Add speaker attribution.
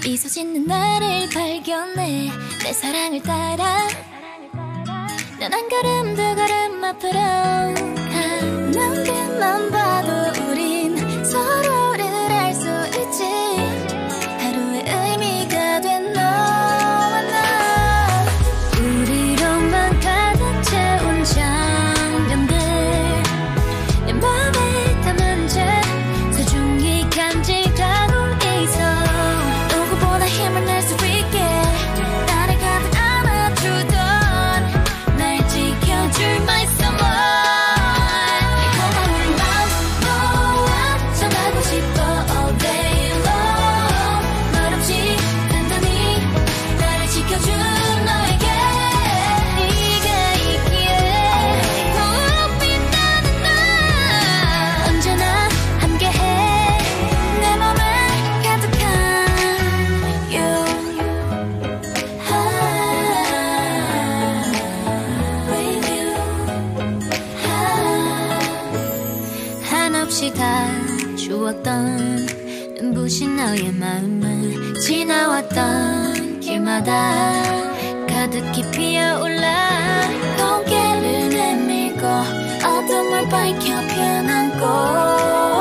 Speaker 1: 미소 짓는 나를 발견해 내 사랑을 따라 난 한 걸음 두 걸음 앞으로 눈빛만 봐도 우린 서로를 알 수 있지 하루의 의미가 된 너와 나 우리로만 가득 채운 장면들 내 맘에 담은 채 소중히 간직하고 있어 누구보다 힘을 낼 수 있게 나를 가득 안아주던 날 지켜줄 my someone 고마운 맘 너와 전하고 싶어 all day long 널 없이 단단히 나를 지켜준 너에게 네가 있기에 더욱 빛나는 나 언제나 함께해 내 맘에 가득한 you with you 한없이 다 주었던 눈부신 너의 마음은 지나왔던 길마다 가득히 피어올라 고개를 내밀고 어둠을 밝혀 피어난 꽃